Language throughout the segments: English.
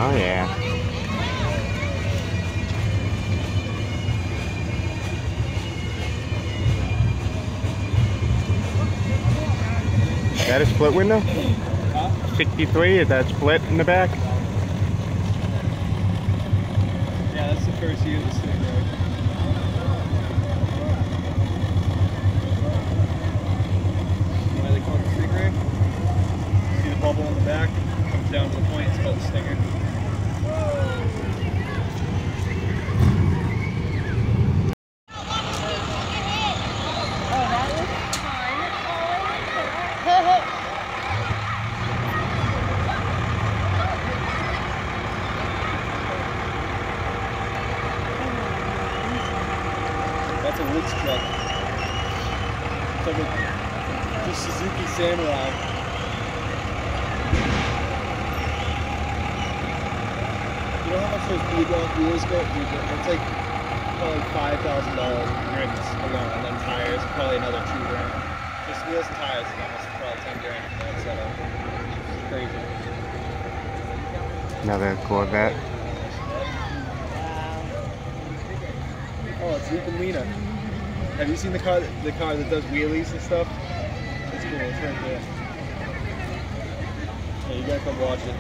Oh yeah. Is that a split window? Huh? 63, is that split in the back? Yeah, that's the first year of the Stingray. Why they call it the Stingray? See the bubble in the back? Comes down to the point, it's called the Stinger. That's a Woods truck. It's like a Suzuki Samurai. You know how much those wheels go? It's like probably $5,000 rims alone, and then tires, probably another $2 grand. Just wheels and tires is almost probably 10 grand for that setup. It's crazy. Another Corvette. Oh, it's Luke and Lena. Have you seen the car that does wheelies and stuff? It's cool. It's right there. Yeah, you gotta come watch it.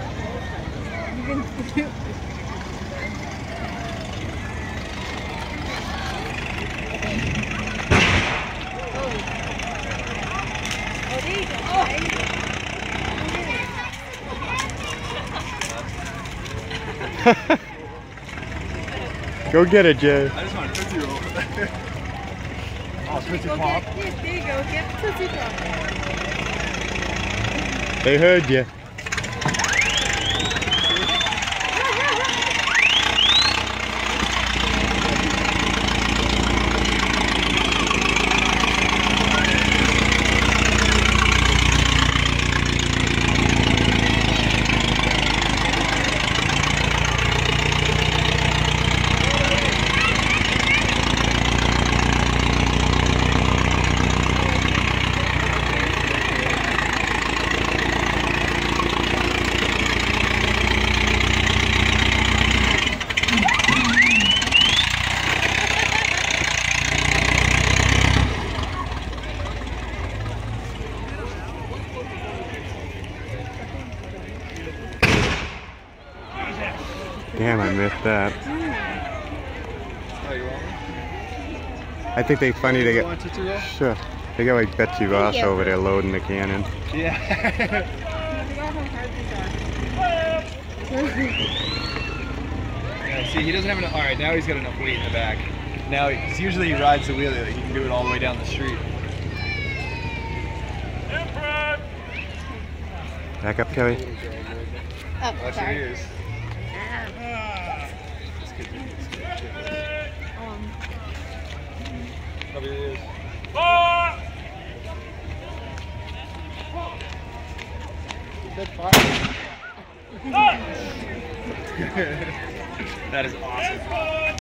Go get it, Jay. I just want a Tootsie Roll. Oh, Tootsie Pop. There you go, get Tootsie Pop. They heard you. Damn, I missed that. Oh, you want one? I think they're funny to You get. want a Tootsie Roll? Sure. They got like Betsy Ross over there loading the cannon. Yeah. Yeah, see, he doesn't have enough. Alright, now he's got enough weight in the back. Now, because usually he rides the wheelie, like he can do it all the way down the street. Back up, Kelly. Oh, Watch your sorry. ears. This kid, this kid. Cover your ears. Good fire. That is awesome.